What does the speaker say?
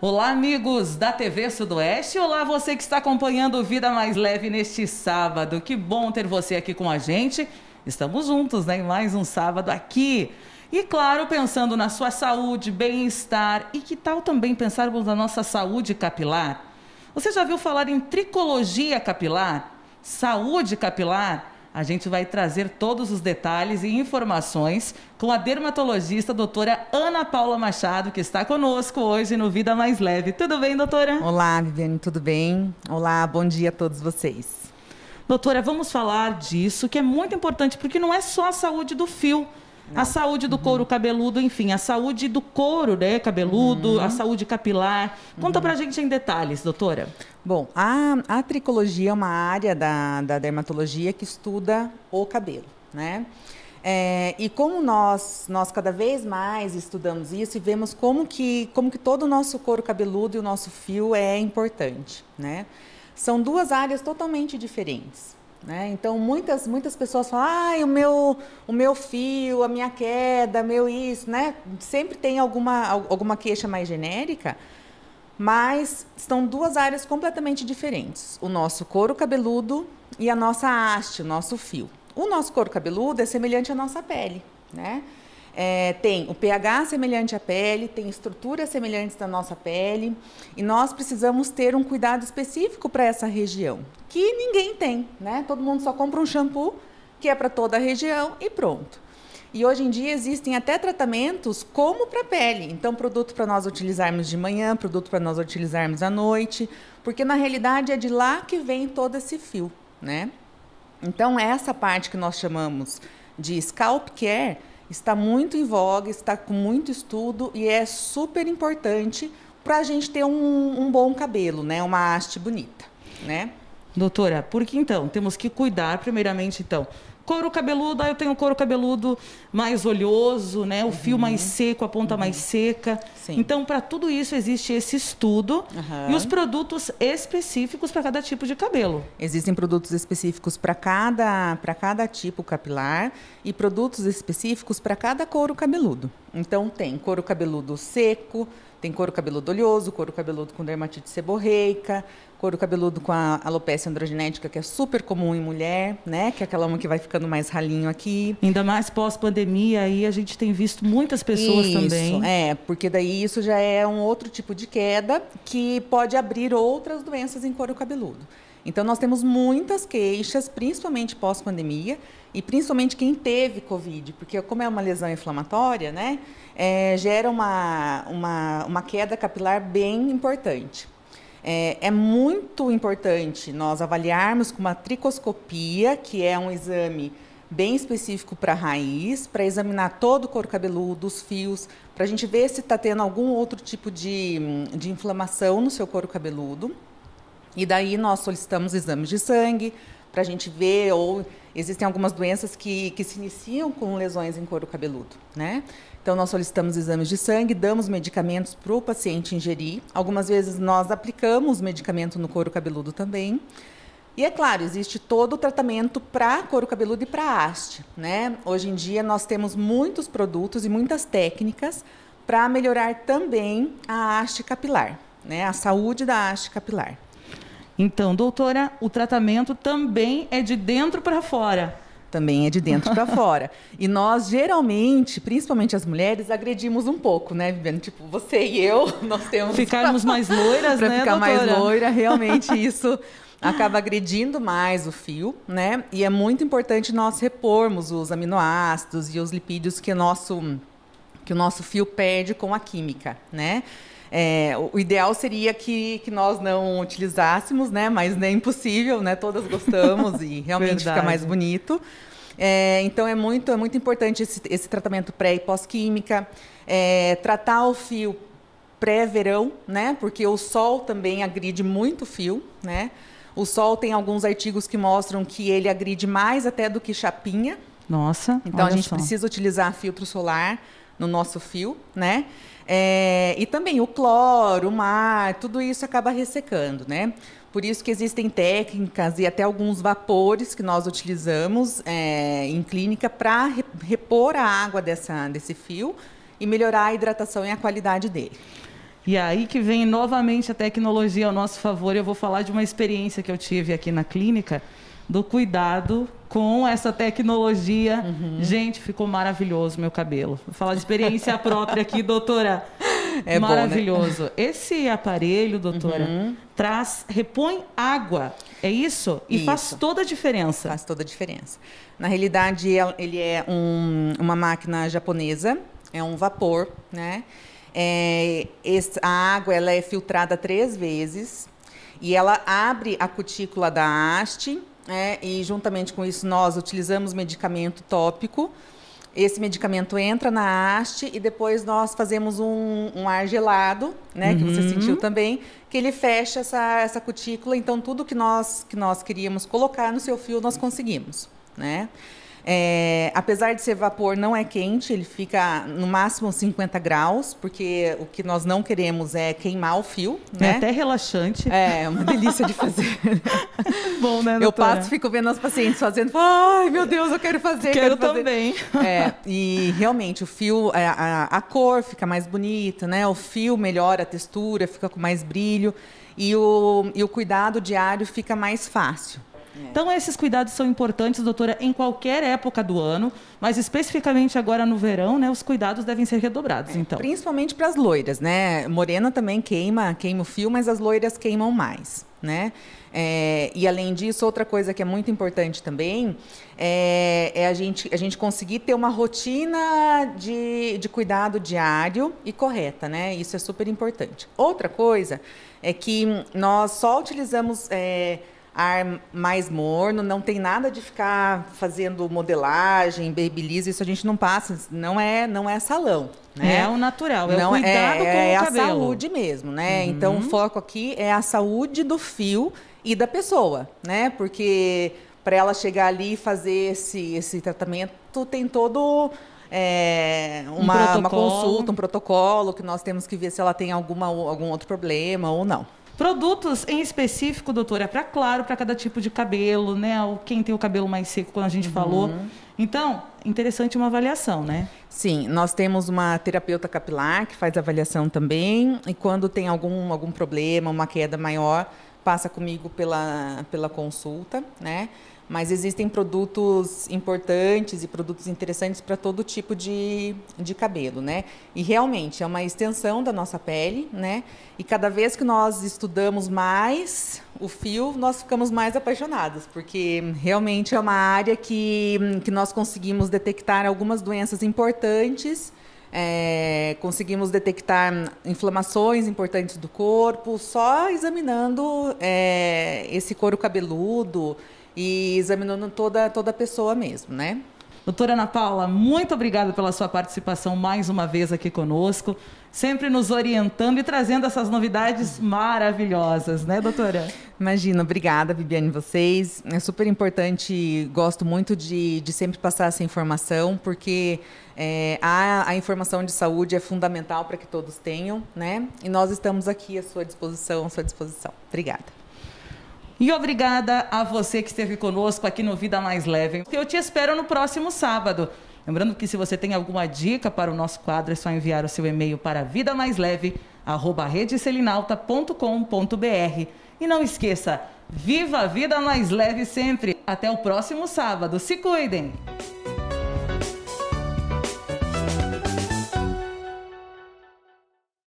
Olá, amigos da TV Sudoeste. Olá, você que está acompanhando o Vida Mais Leve neste sábado. Que bom ter você aqui com a gente. Estamos juntos, né? Em mais um sábado aqui. E, claro, pensando na sua saúde, bem-estar. E que tal também pensarmos na nossa saúde capilar? Você já viu falar em tricologia capilar? Saúde capilar? A gente vai trazer todos os detalhes e informações com a dermatologista doutora Ana Paula Machado, que está conosco hoje no Vida Mais Leve. Tudo bem, doutora? Olá, Viviane, tudo bem? Olá, bom dia a todos vocês. Doutora, vamos falar disso, que é muito importante, porque não é só a saúde do fio, a saúde do couro cabeludo, enfim, a saúde do couro, né, cabeludo, a saúde capilar. Conta pra gente em detalhes, doutora. Bom, a tricologia é uma área da dermatologia que estuda o cabelo, né? E como nós cada vez mais estudamos isso e vemos como que todo o nosso couro cabeludo e o nosso fio é importante, né? São duas áreas totalmente diferentes, né? Então, muitas pessoas falam, o meu fio, a minha queda, meu isso, né? Sempre tem alguma queixa mais genérica, mas são duas áreas completamente diferentes. O nosso couro cabeludo e a nossa haste, o nosso fio. O nosso couro cabeludo é semelhante à nossa pele, né? Tem o pH semelhante à pele, tem estruturas semelhantes da nossa pele, e nós precisamos ter um cuidado específico para essa região, que ninguém tem, né? Todo mundo só compra um shampoo que é para toda a região e pronto. E hoje em dia existem até tratamentos como para a pele, então produto para nós utilizarmos de manhã, produto para nós utilizarmos à noite, porque na realidade é de lá que vem todo esse fio, né? Então essa parte que nós chamamos de scalp care está muito em voga, está com muito estudo e é super importante para a gente ter um bom cabelo, né? Uma haste bonita, né? Doutora, porque então temos que cuidar primeiramente, então, couro cabeludo, eu tenho couro cabeludo mais oleoso, né? O fio mais seco, a ponta mais seca. Sim. Então, para tudo isso existe esse estudo e os produtos específicos para cada tipo de cabelo. Existem produtos específicos para cada tipo capilar e produtos específicos para cada couro cabeludo. Então, tem couro cabeludo seco, tem couro cabeludo oleoso, couro cabeludo com dermatite seborreica, couro cabeludo com a alopecia androgenética, que é super comum em mulher, né? Que é aquela uma que vai ficando mais ralinho aqui. Ainda mais pós-pandemia, aí a gente tem visto muitas pessoas também. Porque daí isso já é um outro tipo de queda que pode abrir outras doenças em couro cabeludo. Então, nós temos muitas queixas, principalmente pós-pandemia, e principalmente quem teve Covid, porque como é uma lesão inflamatória, né, gera uma queda capilar bem importante. É muito importante nós avaliarmos com uma tricoscopia, que é um exame bem específico para a raiz, para examinar todo o couro cabeludo, os fios, para a gente ver se está tendo algum outro tipo de inflamação no seu couro cabeludo. E daí nós solicitamos exames de sangue para a gente ver, ou existem algumas doenças que se iniciam com lesões em couro cabeludo, né? Então, nós solicitamos exames de sangue, damos medicamentos para o paciente ingerir. Algumas vezes nós aplicamos medicamento no couro cabeludo também. E é claro, existe todo o tratamento para couro cabeludo e para haste, né? Hoje em dia nós temos muitos produtos e muitas técnicas para melhorar também a haste capilar, né? A saúde da haste capilar. Então, doutora, o tratamento também é de dentro para fora. Também é de dentro para fora. E nós, geralmente, principalmente as mulheres, agredimos um pouco, né, Viviane? Tipo, você e eu, nós temos... Ficarmos mais loiras, né, ficar doutora? mais loira, realmente isso acaba agredindo mais o fio, né? E é muito importante nós repormos os aminoácidos e os lipídios que o nosso fio perde com a química, né? O ideal seria que nós não utilizássemos, né? Mas é impossível, né? Todas gostamos e realmente fica mais bonito. Então, é muito importante esse tratamento pré e pós-química. Tratar o fio pré-verão, né? Porque o sol também agride muito o fio, né? O sol tem alguns artigos que mostram que ele agride mais até do que chapinha. Nossa, então a gente precisa utilizar filtro solar no nosso fio, né? E também o cloro, o mar, tudo isso acaba ressecando, né? Por isso que existem técnicas e até alguns vapores que nós utilizamos em clínica para repor a água desse fio e melhorar a hidratação e a qualidade dele. E aí que vem novamente a tecnologia ao nosso favor. Eu vou falar de uma experiência que eu tive aqui na clínica, do cuidado com essa tecnologia. Gente, ficou maravilhoso meu cabelo. Vou falar de experiência própria aqui, doutora. É maravilhoso. Bom, né? Esse aparelho, doutora, repõe água, é isso? E Isso. faz toda a diferença. Faz toda a diferença. Na realidade, ele é uma máquina japonesa, é um vapor, né? A água ela é filtrada 3 vezes e ela abre a cutícula da haste, e juntamente com isso nós utilizamos medicamento tópico. Esse medicamento entra na haste e depois nós fazemos um ar gelado, né, que você sentiu também, que ele fecha essa cutícula. Então, tudo que nós queríamos colocar no seu fio, nós conseguimos, né? Apesar de ser vapor, não é quente, ele fica no máximo 50 graus, porque o que nós não queremos é queimar o fio, né? É até relaxante. É uma delícia de fazer. Bom, né, doutora? Eu passo, fico vendo os pacientes fazendo, ai, meu Deus, eu quero fazer. Quero fazer. também. E realmente o fio, a cor fica mais bonita, né? O fio melhora a textura, fica com mais brilho e o cuidado diário fica mais fácil. Então, esses cuidados são importantes, doutora, em qualquer época do ano, mas especificamente agora no verão, né? Os cuidados devem ser redobrados, então. Principalmente para as loiras, né? Morena também queima o fio, mas as loiras queimam mais, né? E além disso, outra coisa que é muito importante também é a gente conseguir ter uma rotina de cuidado diário e correta, né? Isso é super importante. Outra coisa é que nós só utilizamos ar mais morno, não tem nada de ficar fazendo modelagem, babyliss, isso a gente não passa, não é salão, né? É o natural, é não, o cuidado com o cabelo. É a saúde mesmo, né? Então, o foco aqui é a saúde do fio e da pessoa, né? Porque para ela chegar ali e fazer esse tratamento, tem todo uma consulta, um protocolo, que nós temos que ver se ela tem algum outro problema ou não. Produtos em específico, doutora, para cada tipo de cabelo, né? Quem tem o cabelo mais seco, como a gente falou. Então, interessante uma avaliação, né? Sim, nós temos uma terapeuta capilar que faz avaliação também. E quando tem algum problema, uma queda maior, passa comigo pela consulta, né? Mas existem produtos importantes e produtos interessantes para todo tipo de cabelo, né? E realmente é uma extensão da nossa pele, né? E cada vez que nós estudamos mais o fio, nós ficamos mais apaixonados, porque realmente é uma área que nós conseguimos detectar algumas doenças importantes, conseguimos detectar inflamações importantes do corpo, só examinando esse couro cabeludo, e examinando toda a pessoa mesmo, né? Doutora Ana Paula, muito obrigada pela sua participação mais uma vez aqui conosco, sempre nos orientando e trazendo essas novidades maravilhosas, né, doutora? Imagina, obrigada, Viviane, vocês. É super importante, gosto muito de sempre passar essa informação, porque a informação de saúde é fundamental para que todos tenham, né? E nós estamos aqui à sua disposição. Obrigada. E obrigada a você que esteve conosco aqui no Vida Mais Leve. Eu te espero no próximo sábado. Lembrando que se você tem alguma dica para o nosso quadro, é só enviar o seu e-mail para vidamaisleve@redeselinalta.com.br. E não esqueça, viva a vida mais leve sempre. Até o próximo sábado. Se cuidem!